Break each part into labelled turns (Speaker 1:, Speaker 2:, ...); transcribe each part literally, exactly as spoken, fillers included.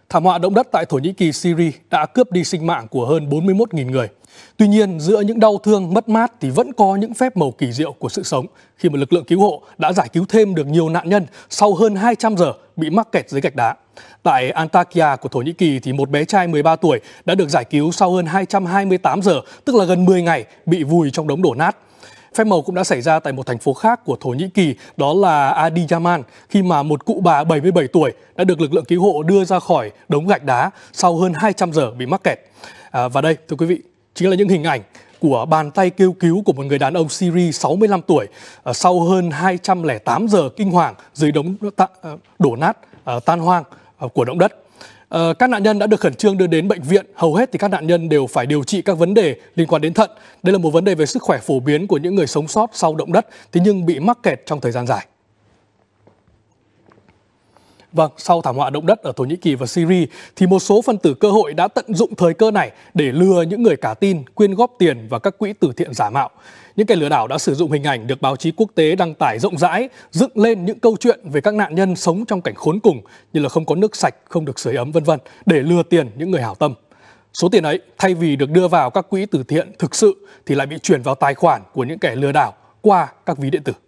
Speaker 1: Thảm họa động đất tại Thổ Nhĩ Kỳ, Syria đã cướp đi sinh mạng của hơn bốn mươi mốt nghìn người. Tuy nhiên, giữa những đau thương, mất mát thì vẫn có những phép màu kỳ diệu của sự sống khi mà lực lượng cứu hộ đã giải cứu thêm được nhiều nạn nhân sau hơn hai trăm giờ bị mắc kẹt dưới gạch đá. Tại Antakya của Thổ Nhĩ Kỳ thì một bé trai mười ba tuổi đã được giải cứu sau hơn hai trăm hai mươi tám giờ, tức là gần mười ngày bị vùi trong đống đổ nát. Phép màu cũng đã xảy ra tại một thành phố khác của Thổ Nhĩ Kỳ, đó là Adiyaman, khi mà một cụ bà bảy mươi bảy tuổi đã được lực lượng cứu hộ đưa ra khỏi đống gạch đá sau hơn hai trăm giờ bị mắc kẹt. À, và đây, thưa quý vị, chính là những hình ảnh của bàn tay kêu cứu của một người đàn ông Syria sáu mươi lăm tuổi à, sau hơn hai trăm lẻ tám giờ kinh hoàng dưới đống đổ nát à, tan hoang à, của động đất. À, các nạn nhân đã được khẩn trương đưa đến bệnh viện. Hầu hết thì các nạn nhân đều phải điều trị các vấn đề liên quan đến thận. Đây là một vấn đề về sức khỏe phổ biến của những người sống sót sau động đất, thế nhưng bị mắc kẹt trong thời gian dài. Vâng, sau thảm họa động đất ở Thổ Nhĩ Kỳ và Syria thì một số phần tử cơ hội đã tận dụng thời cơ này để lừa những người cả tin quyên góp tiền vào các quỹ từ thiện giả mạo. Những kẻ lừa đảo đã sử dụng hình ảnh được báo chí quốc tế đăng tải rộng rãi, dựng lên những câu chuyện về các nạn nhân sống trong cảnh khốn cùng như là không có nước sạch, không được sưởi ấm vân vân để lừa tiền những người hảo tâm. Số tiền ấy thay vì được đưa vào các quỹ từ thiện thực sự thì lại bị chuyển vào tài khoản của những kẻ lừa đảo qua các ví điện tử.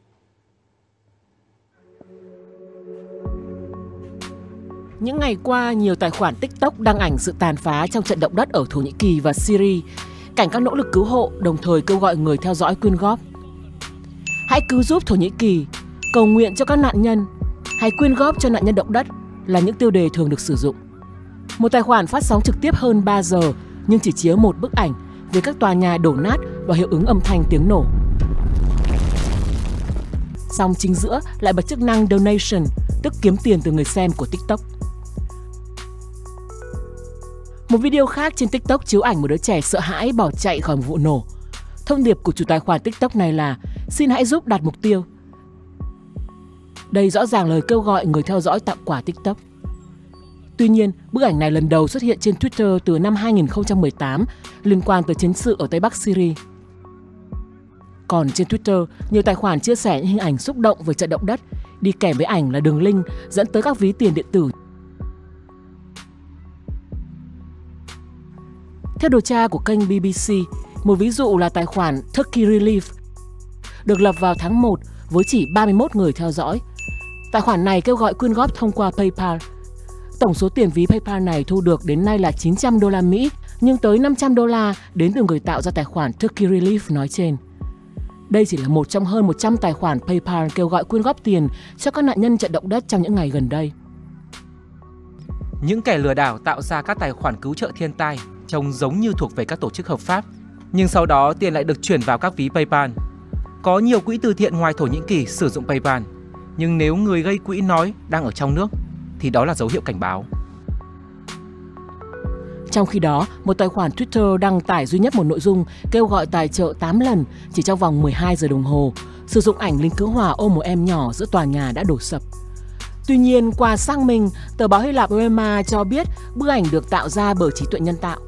Speaker 2: Những ngày qua, nhiều tài khoản TikTok đăng ảnh sự tàn phá trong trận động đất ở Thổ Nhĩ Kỳ và Syria, cảnh các nỗ lực cứu hộ, đồng thời kêu gọi người theo dõi quyên góp. Hãy cứu giúp Thổ Nhĩ Kỳ, cầu nguyện cho các nạn nhân, hay quyên góp cho nạn nhân động đất là những tiêu đề thường được sử dụng. Một tài khoản phát sóng trực tiếp hơn ba giờ nhưng chỉ chiếu một bức ảnh về các tòa nhà đổ nát và hiệu ứng âm thanh tiếng nổ. Song chính giữa lại bật chức năng donation, tức kiếm tiền từ người xem của TikTok. Một video khác trên TikTok chiếu ảnh một đứa trẻ sợ hãi bỏ chạy khỏi một vụ nổ. Thông điệp của chủ tài khoản TikTok này là xin hãy giúp đạt mục tiêu. Đây rõ ràng lời kêu gọi người theo dõi tặng quà TikTok. Tuy nhiên, bức ảnh này lần đầu xuất hiện trên Twitter từ năm hai nghìn không trăm mười tám liên quan tới chiến sự ở Tây Bắc Syria. Còn trên Twitter, nhiều tài khoản chia sẻ những hình ảnh xúc động về trận động đất, đi kèm với ảnh là đường link dẫn tới các ví tiền điện tử. Theo điều tra của kênh bê bê xê, một ví dụ là tài khoản Turkey Relief được lập vào tháng một với chỉ ba mươi mốt người theo dõi. Tài khoản này kêu gọi quyên góp thông qua PayPal. Tổng số tiền ví PayPal này thu được đến nay là chín trăm đô la Mỹ, nhưng tới năm trăm đô la đến từ người tạo ra tài khoản Turkey Relief nói trên. Đây chỉ là một trong hơn một trăm tài khoản PayPal kêu gọi quyên góp tiền cho các nạn nhân trận động đất trong những ngày gần đây.
Speaker 3: Những kẻ lừa đảo tạo ra các tài khoản cứu trợ thiên tai trông giống như thuộc về các tổ chức hợp pháp, nhưng sau đó tiền lại được chuyển vào các ví PayPal. Có nhiều quỹ từ thiện ngoài Thổ Nhĩ Kỳ sử dụng PayPal, nhưng nếu người gây quỹ nói đang ở trong nước thì đó là dấu hiệu cảnh báo.
Speaker 2: Trong khi đó, một tài khoản Twitter đăng tải duy nhất một nội dung kêu gọi tài trợ tám lần chỉ trong vòng mười hai giờ đồng hồ, sử dụng ảnh lính cứu hỏa ôm một em nhỏ giữa tòa nhà đã đổ sập. Tuy nhiên, qua xác minh, tờ báo Hy Lạp Oema cho biết bức ảnh được tạo ra bởi trí tuệ nhân tạo.